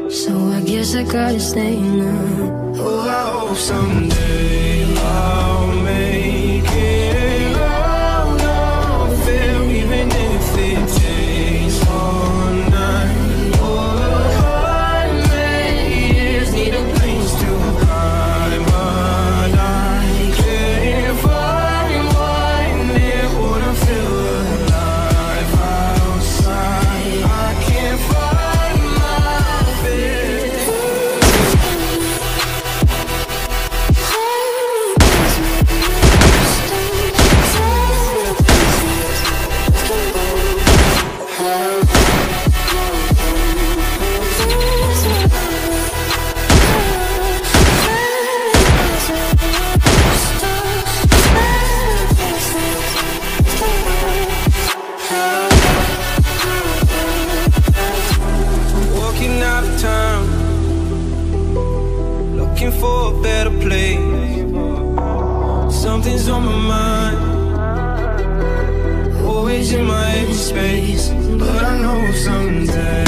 So I guess I gotta stay now. Oh, I hope someday I'll make it out of there, even if it takes all night. Oh, I years need a place to hide, but I can't find one that would feel alive outside. I can't find my bed. Walking out of town, looking for a better place. Something's on my mind, always in my head space. But I know someday